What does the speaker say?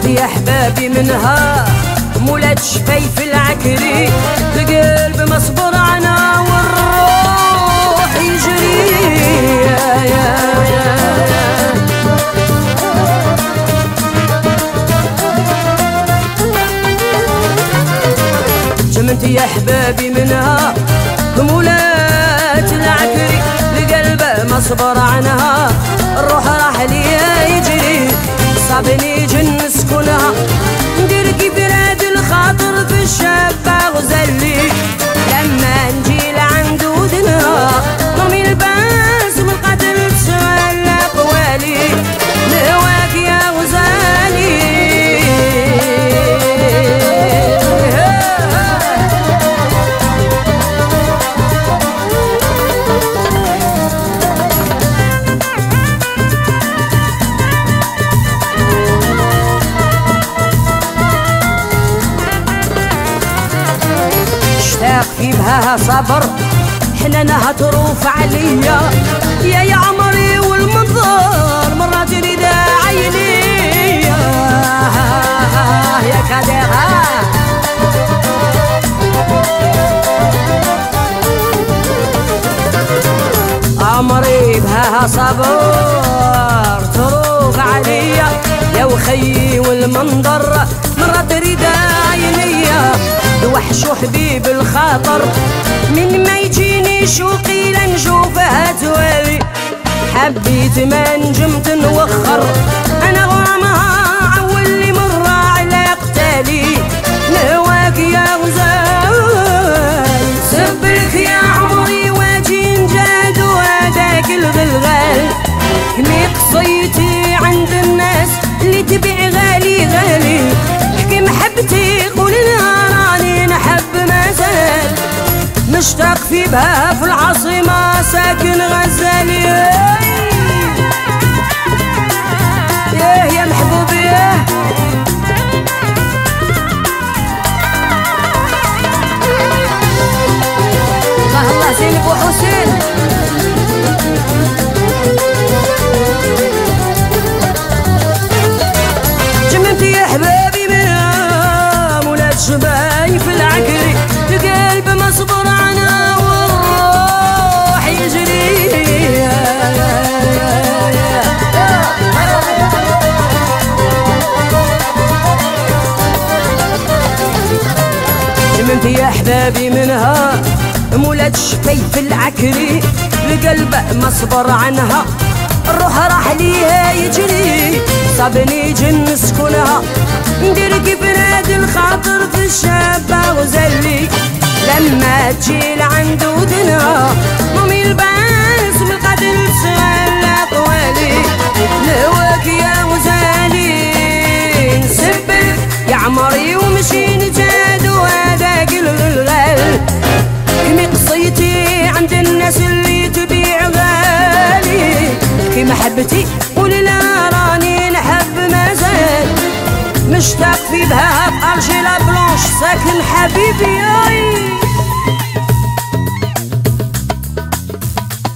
جمنت يا حبابي منها مولات شفايف العكري، القلب مصبر عنها والروح يجري. جمنت يا حبابي منها مولات العكري، القلب مصبر عنها الروح راح ليا يجري. صابني جن سكنها ندير كيف راد الخاطر في الشابة غزلي، لما نجي لعند ودنها نرمي الباس من القتل تسأل أقوالي، نهواك يا غزالي. في بها صبر حنانها تروف عليا، يا عمري والمنظر مرة تريد عيني يا كادرها. عمري بها صبر تروف عليا، يا وخي والمنظر مرة تريد عيني. وحش حبيب الخاطر من ما يجيني شوقي لنشوفها توالي، حبيت ما نجمت نوخر انا غرامها عول لي مرة على قتالي، نهواك يا غزال. سبلك يا عمري واجي نجاد وهداك الغلغال، كمي قصيتي عند الناس اللي تبيع غالي غالي، حكي محبتي قول لها نحب ما زال، مشتاق في بها في العاصمة ساكن غزالي. يا محبوبي الله زينب وحسين. جمنت يا حبابي منها مولات شبايف العكري، القلب مصبر عنها والروح يجري. جمنت يا حبابي منها مولات شفايف العكري، القلب مصبر عنها الروح راح ليها يجري. صابني جن سكنها ندير كيف نادي الخاطر في الشابة غزلي، لما تجي لعند ودنها نرمي الباس من القتل تسأل أقوالي، نهواك يا غزالي. نسبك يا عمري ومشي نجاد وهداك الغلغال، كمي قصيتي عند الناس اللي تبيع غالي، كي محبتي قولي لا راني نحب ما زال، مشتاق في بها بأرجيلا بلونش ساكن حبيبي.